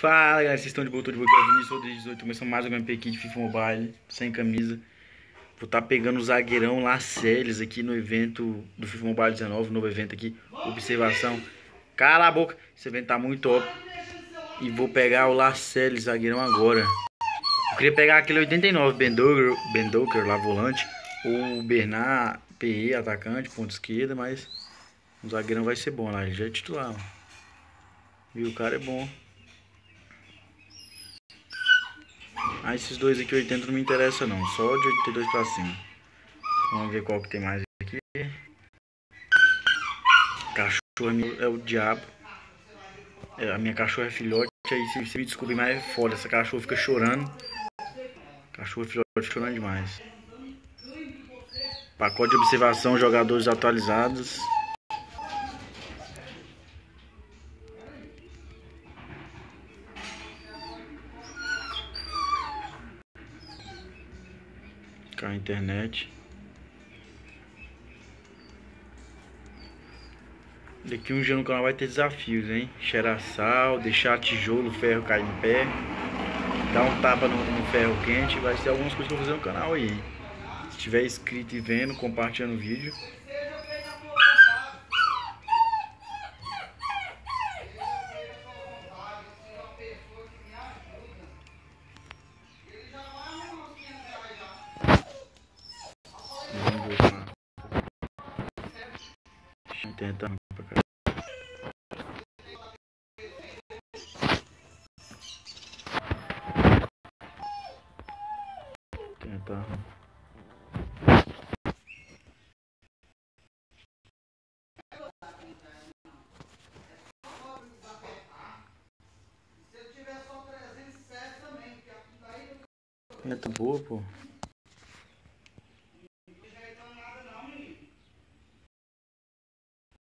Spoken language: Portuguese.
Fala galera, vocês estão de boa, tô de boa, aqui é o Vinícius Rodrigues 18, começando mais um gameplay aqui de FIFA Mobile, sem camisa. Vou estar pegando o zagueirão Lascelles aqui no evento do FIFA Mobile 19, novo evento aqui, observação. Cala a boca, esse evento tá muito top. E vou pegar o Lascelles, zagueirão agora. Eu queria pegar aquele 89, Ben Doker lá, volante, ou o Bernard, PE, atacante, ponta esquerda, mas o zagueirão vai ser bom lá, ele já é titular, ó. E o cara é bom. Ah, esses dois aqui 80 não me interessa não, só de 82 pra cima. Vamos ver qual que tem mais aqui. Cachorro é o diabo. A minha cachorra é filhote, aí se você me desculpe, mas é foda. Essa cachorra fica chorando. Cachorro filhote fica chorando demais. Pacote de observação, jogadores atualizados. Com a internet. Daqui um dia no canal vai ter desafios, hein? Cheirar sal, deixar tijolo, ferro cair no pé, dar um tapa no ferro quente. Vai ser algumas coisas que eu vou fazer no canal aí. Se tiver inscrito e vendo, compartilhando o vídeo. Vamos ver lá. Deixa eu tentar pra cá. Tentar. Meta boa, pô.